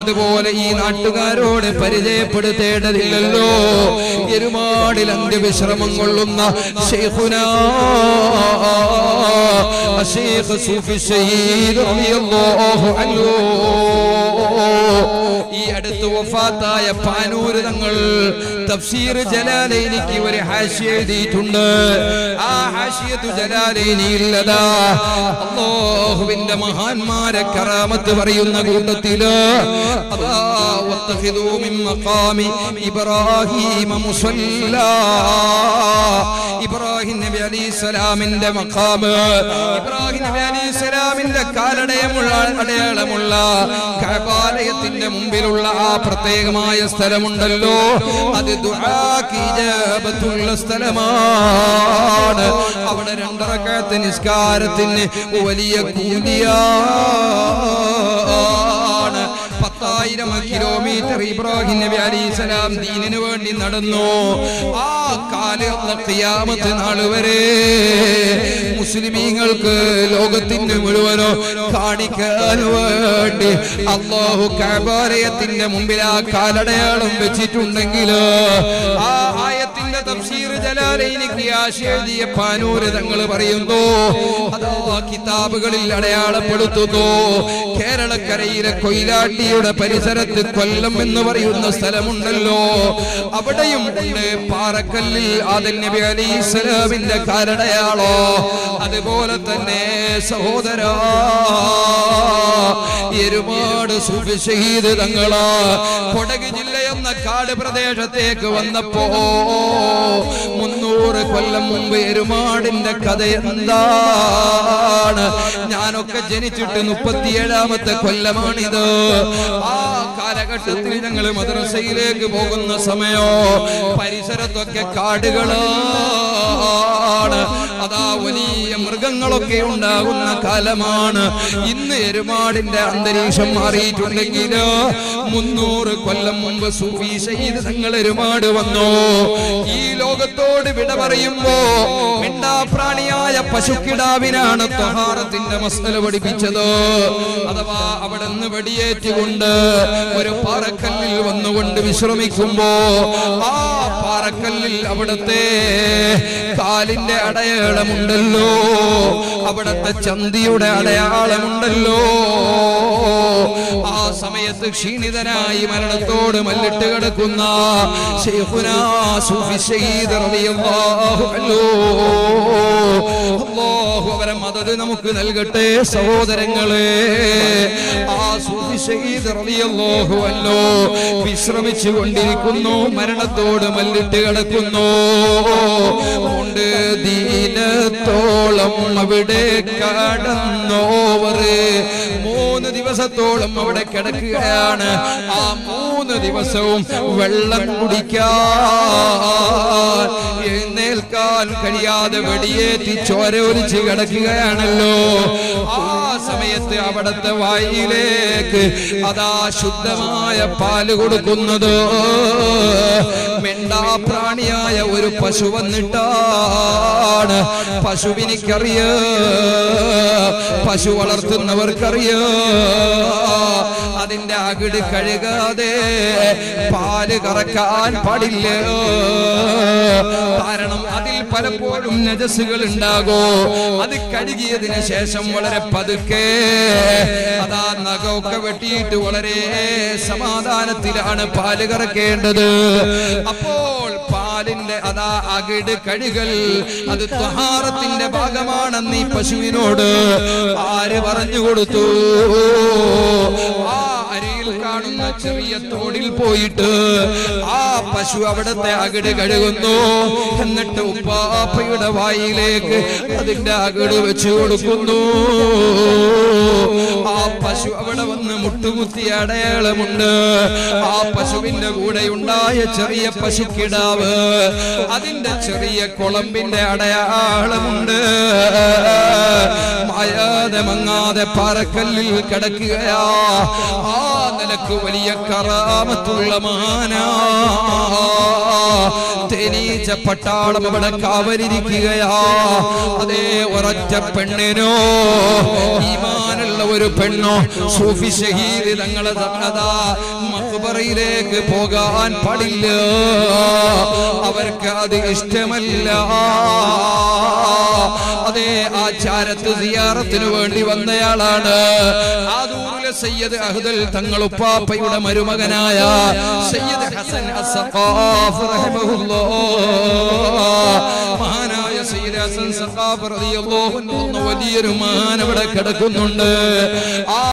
അതുപോലെ ഈ നാട്ടുകാരോട് പരിചയപ്പെടുത്തേണ്ടതില്ലല്ലോ. എരുമാടിൽ അന്ത്യവിശ്രമം കൊള്ളുന്ന ശൈഖുനാ ശൈഖ് സൂഫി ശഹീദ് റളിയല്ലാഹു അൻഹു ഈ അടുത്ത് വഫാത്തായ പാനൂര് തങ്ങൾ തഫ്സീർ ജലാലൈനിക്ക് ഒരു ഹാഷിയ എഴുതിയിട്ടുണ്ട്. ആ ഹാഷിയത്തു ജലാലൈനിയില്ലതാ അല്ലാഹുവിന്റെ മഹാന്മാരെ കറാമത്ത് പറയുന്ന കൂട്ടത്തില് അതാ വത്തഖിദൂ മിൻ മഖാമി ഇബ്രാഹീമ മുസല്ലാ. ഇബ്രാഹിം നബി അലൈഹിസ്സലാമിന്റെ മഖാമ്, ഇബ്രാഹിം നബി അലൈഹിസ്സലാമിന്റെ അടയാളമുള്ള കഅബാലയത്തിന്റെ മുമ്പിലുള്ള ആ പ്രത്യേകമായ സ്ഥലമുണ്ടല്ലോ, അത് ദുആക്ക് ഇജാബത്തുള്ള സ്ഥലമാണ്. അവിടെ 2 റക്അത്ത് നിസ്കാരത്തിന് വലിയ കൂലിയാണ്. 10,000 കിലോമീറ്റർ ഇബ്രാഹിം നബി അലൈഹിസ്സലാം ദീനിനു വേണ്ടി നടന്നു. ആ കാലം ഖിയാമത്ത് നാൾ വരെ മുസ്ലിമീങ്ങൾക്ക് ലോകത്തിന് മുഴുവനോ കാണിക്കാൻ വേണ്ടി അല്ലാഹു കഅബാലയത്തിന്റെ മുമ്പിൽ ആ കാലടയാളം വെച്ചിട്ടുണ്ടെങ്കിൽ ആ ആയത്തിന്റെ തഫ്സീർ ജലാലൈനിക്ക് ആശയെഴുതിയ പാനൂര് തങ്ങൾ പറയുന്നു, അതാ കിതാബുകളിൽ അടയാളപ്പെടുത്തുന്നു. കേരളക്കരയിലെ കൊയിലാണ്ടിയുടെ പരിസരത്ത് കൊല്ലം എന്ന് പറയുന്ന സ്ഥലമുണ്ടല്ലോ, അവിടെയും ഉണ്ട് പാറക്കല്ലിൽ ആദം നബി അലൈഹിസ്സലാമിന്റെ കാലടയാളോ. അതുപോലെ തന്നെ സഹോദരാ എരുമാട് സൂഫി ശഹീദ് തങ്ങള് കൊടക് ജില്ല എന്ന കാട് പ്രദേശത്തേക്ക് വന്നപ്പോ 300 കൊല്ലം മുമ്പ് എരുമാടിന്റെ കഥ എന്താണ്? ഞാനൊക്കെ ജനിച്ചിട്ട് 37ാമത്തെ കൊല്ലമാണിത്. ആ കാലഘട്ടത്തിൽ ഞങ്ങൾ മദ്രസയിലേക്ക് പോകുന്ന സമയോ പരിസരത്തൊക്കെ കാടുകളാണ്. അതാ വലിയ മൃഗങ്ങളൊക്കെ ഉണ്ടാകുന്ന കാലമാണ്. ഇന്ന് എരുമാടിന്റെ അന്തരീക്ഷം മാറിയിട്ടുണ്ടെങ്കിൽ 300 കൊല്ലം മുമ്പ് സൂഫി ശഹീദ് തങ്ങൾ എരുമാട് വന്നു. ഈ ലോകത്തോട് വിട പറയുമ്പോ മിണ്ടാപ്രാണിയായ പശുക്കിടാവിനാണ് ത്വഹാറത്തിന്റെ മസ്അല പഠിപ്പിച്ചത്. അഥവാ അവിടെ നിന്ന് വെടിയേറ്റുകൊണ്ട് ഒരു പാറക്കല്ലിൽ വന്നുകൊണ്ട് വിശ്രമിക്കുമ്പോ ആ പാറക്കല്ലിൽ അവിടത്തെ കാലിന്റെ അടയാളമുണ്ടല്ലോ, അവിടത്തെ ചന്തിയുടെ അടയാളമുണ്ടല്ലോ. ആ സമയത്ത് ക്ഷീണിതനായി മരണത്തോട് മല്ലിട്ട് കിടക്കുന്ന ശൈഖുനാ സൂഫി ശഹീദ് റളിയല്ലാഹു അൻഹു, അല്ലാഹു അവരെ മദദ് നമുക്ക് നൽകട്ടെ സഹോദരങ്ങളെ. ആ സൂഫി ശഹീദ് റളിയല്ലാഹു അൻഹു വിശ്രമിച്ചു കൊണ്ടിരിക്കുന്നു, മരണത്തോട് മല്ലിട്ട് കിടക്കുന്നു. കൊണ്ട് ദീനത്തോളം അവിടെ കടന്നോവർ 3 ദിവസത്തോളം അവിടെ കിടക്കുകയാണ്. ആ 3 ദിവസവും വെള്ളം കുടിക്കാൻ എഴുന്നേൽക്കാൻ കഴിയാതെ വെടിയേറ്റി ചോരൊലിച്ച് കിടക്കുകയാണല്ലോ. ആ സമയത്ത് അവിടത്തെ വായിലേക്ക് അതാ ശുദ്ധമായ പാല് കൊടുക്കുന്നത് മെണ്ടാപ്രാണിയായ ഒരു പശു വന്നിട്ടാണ്. പശുവിനിക്കറിയോ, പശു വളർത്തുന്നവർക്കറിയോ, അതിന്റെ അകിട് കഴുകാതെ പാല് കറക്കാൻ പാടില്ല. കാരണം അതിൽ പലപ്പോഴും നജസുകൾ ഉണ്ടാകോ. അത് കഴുകിയതിന് ശേഷം വളരെ പതുക്കെ അതാ നഖമൊക്കെ വെട്ടിയിട്ട് വളരെ സമാധാനത്തിലാണ് പാല് കറക്കേണ്ടത്. അപ്പോൾ പാലിന്റെ അതാ അകിട് കഴുകൽ അത് ത്വഹാറത്തിന്റെ ഭാഗമാണെന്ന് ഈ പശുവിനോട് ആര് പറഞ്ഞു കൊടുത്തു? ആ അരിയിൽ കാണുന്ന ചെറിയ തോടിൽ പോയിട്ട് ആ പശു അവിടത്തെ അകിട് കഴുകുന്നു. എന്നിട്ട് ഉപ്പാപ്പയുടെ വായിലേക്ക് അതിന്റെ അകിട് വെച്ചു കൊടുക്കുന്നു. ആ പശു അവിടെ വന്ന് മുട്ടുകുത്തിയ അടയാളമുണ്ട്. ആ പശുവിന്റെ കൂടെ ഉണ്ടായ ചെറിയ പശുക്കിടാവ് അതിന്റെ ചെറിയ കുളമ്പിന്റെ അടയാളമുണ്ട്. മായാതെ മങ്ങാതെ പാറക്കല്ലിൽ കിടക്കുകയാ. ആ നിലക്ക് വലിയ കറാമത്തുള്ള മഹാനാ. തേനീച്ച പട്ടാളം അവിടെ കാവലിരിക്കുകയാ. അതേ ഒരൊറ്റ പെണ്ണിനോ, ഈമാനുള്ള ഒരു പെണ്ണോ സൂഫി ഷഹീദ് തങ്ങളെ അതാ മഖ്ബറയിലേക്ക് പോകാൻ പാടില്ല. അവർക്ക് അത് ഇഷ്ടമല്ല. അതേ ആചാരത്ത് സിയാറത്തിന് വേണ്ടി വന്നയാളാണ്. ആദൂരിലെ സയ്യിദ് അഹ്ദൽ തങ്ങൾ ഉപ്പാപ്പയുടെ മരുമകനായ സയ്യിദ് ഹസൻ അസ്സഖാഫ് റഹിമഹുല്ലാഹ്. മഹാനായ സയ്യിദ് ഹസൻ സഖാഫ് റളിയല്ലാഹു അൻഹു വലിയൊരു മഹാൻ അവിടെ കിടക്കുന്നുണ്ട്.